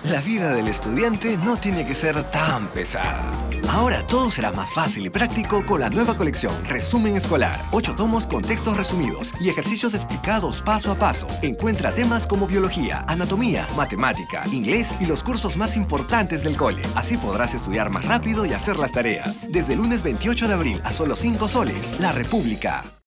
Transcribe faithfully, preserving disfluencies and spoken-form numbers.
La vida del estudiante no tiene que ser tan pesada. Ahora todo será más fácil y práctico con la nueva colección Resumen Escolar. Ocho tomos con textos resumidos y ejercicios explicados paso a paso. Encuentra temas como biología, anatomía, matemática, inglés y los cursos más importantes del cole. Así podrás estudiar más rápido y hacer las tareas. Desde el lunes veintiocho de abril a solo cinco soles, La República.